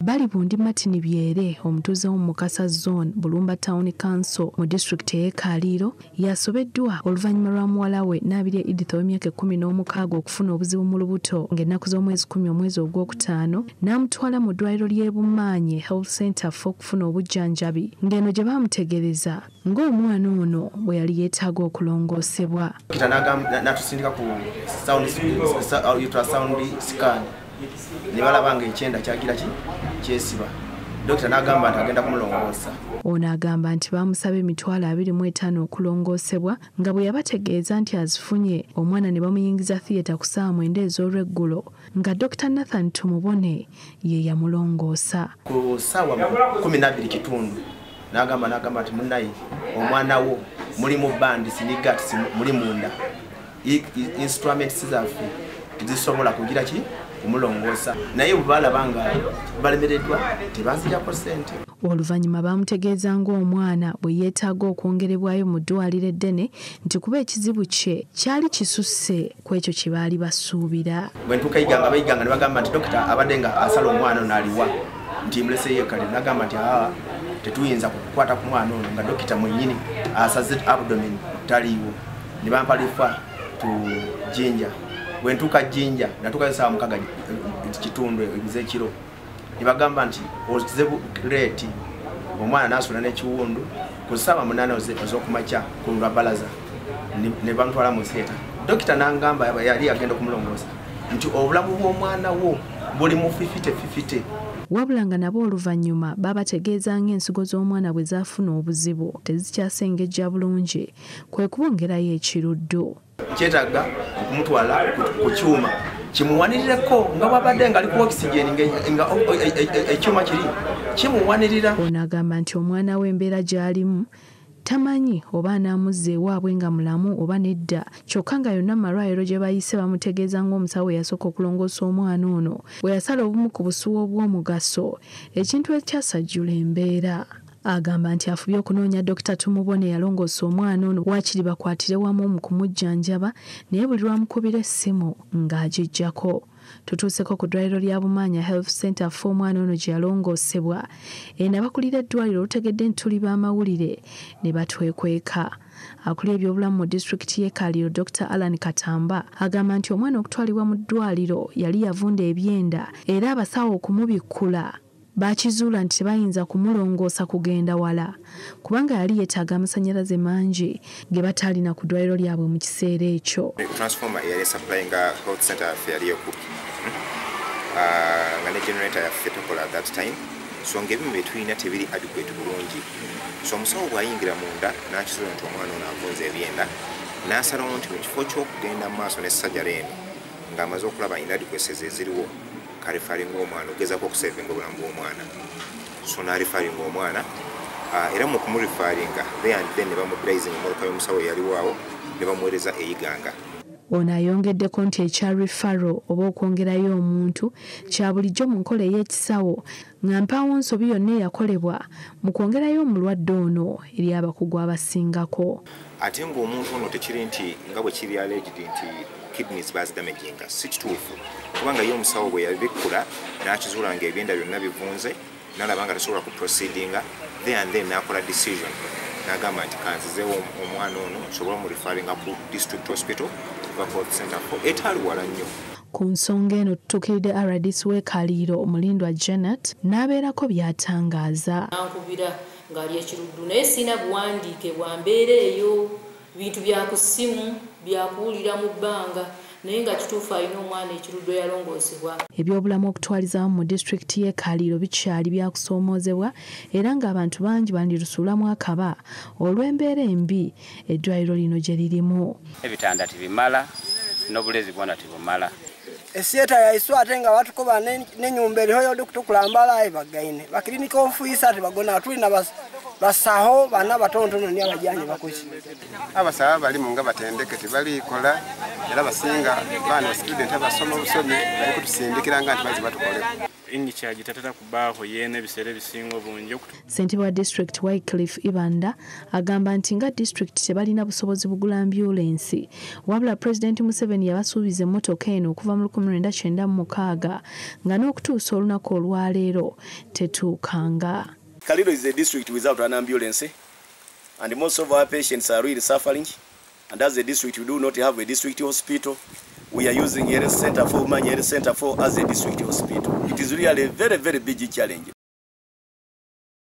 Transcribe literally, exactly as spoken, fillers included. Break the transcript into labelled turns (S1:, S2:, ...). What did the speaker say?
S1: Bali bundi Martin Byere omutuuze wo Mukasa Zone Bulumba Town Council mu district y'e Kaliro yasobeddwa oluvannyuma lwa muwala we Nabirye Edith w'emyaka ekkumi n'omukaaga okufuna obuzibu mu lubuto ng'ennaku z'omwezi kumi omwezi ogwokutaano n'amutwala mu ddwaliro ly'e Bumaanye Health Center okufuna obujjanjabi ng'eno gye baamutegereza ng'omwana ono bwe yali yeetaaga okulongoosebwa.
S2: Natusindika ku sound scan ne balabanga ekyenda kyagira ki kyesiba. Dokita n'agamba nti agenda kumulongoosa.
S1: Ono agamba nti baamusaba emitwalo abiri mu etaano okulongoosebwa nga bwe yabategeeza nti azifunye omwana ne bamuyingiza theatre ku ssaawa mwenda ez'olweggulo nga Dokita Nathan Tumubone ye yamulongoosa.
S2: Ku ssaawa kumi n'abiri kitundu n'agamba n'agamba nti munnaye omwana wo muli mu bandi sinigati muli munda instruments zaffe tizisobola kugira ki kumulongoosa naye bwe balabanga balemereddwa tebanzijako ssente.
S1: Oluvannyuma baamutegeeza ng'omwana bwe yeetaaga okwongerebwayo mu ddwaliro eddene nti kuba ekizibu kye kyali kisusse ku ekyo kye baali basuubira.
S2: Bwe ntuuka yiganga bayiganga ne bagamba nti dokita abadde nga asala omwana ono aliwa nti muleseyo kale n'agamba nti aa tetuyinza kukwata ku mwana ono nga dokita mwennyini asaze abdomen taliiwo ne bampa lifa tu Jinja. Bwe ntuuka Jinja natuuka essaawa mukaaga kitundu ez'ekiro ne bagamba nti ozibu leeti omwana n'asula n'ekiwundu ku ssaawa munaana ez'okumakya ku lwabalaza ne bamutwala mu theatre. Dokita n'angamba yali agenda okumulongoosa nti obulamu bw'omwana wo buli mu fifite fifite.
S1: Wabula nga nabo oluvannyuma baabategeeza ng'ensigo z'omwana bwe zaafuna obuzibu tezikyasengejja bulungi kwe kubongerayo ekiruddo.
S2: Kyetaaga okumutwala ku kyuma kimuwanirireko nga bw'abadde nga ali ku oxygen nga ekyuma kiri kimuwanirira.
S1: Ono agamba nti omwana we embeera gy'alimu tamanyi oba anamuzza ewaabwe nga mulamu oba nedda kyokka nga yonna amalwaliro gye bayise bamutegeeza ng'omusawo eyasooka okulongoosa omwana ono bwe yasala obumu ku busuwa obw'omugaso ekintu ekyasajjula embeera. Agamba nti afubye okunoonya Dokita Tumubone yalongoosa omwana ono waakiri bakwatire wamu mu kumujjanjaba naye buli lwamukubira essimu ng'agijjako. Tutuuseko ku ddwaliro lya Bumaanya Health Center ffe omwana ono gye yalongoosebwa eno abakulira eddwaliro olutegedde nti tuli b'amawulire ne batwekweka. Akulira ebyobulamu mu disitulikiti y'e Kaliro Dokita Alan Katamba agamba nti omwana okutwalibwa mu ddwaliro yali yavunda ebyenda era abasawo okumubikkula bakizuula nti tebayinza kumulongoosa kugenda wala kubanga yali yeetaaga amasannyalaze mangi ge bataalina ku ddwaliro lyabwe mu kiseera ekyo.
S3: Transformer yali supplyinga health center yaffe yali ekubi nga ne generator yaffe tokola at that time so ng'ebimu bye tulina tebiri adequate bulungi so omusawo bw'ayingira munda n'akizuula nti omwana ono avunza ebyenda n'asalawo nti mu kifo ky'okugenda mu maaso ne sajjala eno ng'amaze okulaba inadequacies eziriwo kalifaringa omwana ogezako okusevinga obulamu bw'omwana so n'alifaringa omwana era mu kumurifaringa then ne bamuddayiza emmoloka y'omusawo eyaliwaawo ne bamuweereza eyiganga.
S1: Ono ayongeddeko nti ekya rifaro oba okwongerayo omuntu kya bulijjo mu nkola ey'ekisawo nga mpaawo nsobi yonna eyakolebwa mu kwongerayo omulwadde ono eri abakugu abasingako.
S3: Ate ng'omuntu ono tekiri nti nga bwe kiri alleged nti kidneys bazidamaginga si kituufu kubanga ye omusawo bwe yabikkula n'akizuula nga ebyenda byonna bivunze n'alaba nga tasobola kuproceedinga then and then n'akola decision n'agamba nti kanzizeewo omwana ono nsobola omurifaringa ku district hospital Health Center etaali wala nnyo.
S1: Ku nsonga eno tutuukiridde R D C w'e Kaliro Mulindwa Janet n'abeerako by'atangaaza.
S4: Ankubira ng'ali ekiruddu naye sina buwandiike bwa mbeera eyo bintu bya ku ssimu byakuwulira mu bbanga naye nga kituufu alina omwana ekiruddo yalongoosebwa.
S1: Ebyobulamu okutwaliza mu disitulikiti y'e Kaliro bikyali byakusoomoozebwa era ng'abantu bangi bandirusuulamu akaba olw'embeera embi eddwaliro lino gye lirimu.
S5: Ebitanda tibimala n'obulezi bwona tibumala.
S6: Esieta yaiswa ate nga batukuba n'ennyumba eriho y'okutukulambala bagaine bakilinika omufuisa ati bagona tulina basaho bana batonotono ni abajjanyi bakozi.
S7: Abasawo balimu nga batendeke tebaliikola era basinga baana ba student abasoma obusomi bali kutusindikira nga nti bazi batukoleko.
S8: in charge tatata kubaaho yene bisere bisingo bunjo.
S1: Ssentebe wa district Wycliffe Ibanda agamba nti nga district tebalina busobozi bugula ambulance. Wabula President Museveni yabasuubiza emmotoka eno okuva mu lukumi lwenda kyenda mu mukaaga nga n'okutuusa olunaku olwaleero tetuukanga.
S9: Kalido is a district without an ambulance, and most of our patients are really suffering. And as a district, we do not have a district hospital. We are using a center for Manya Center for as a district hospital. It is really a very, very big challenge.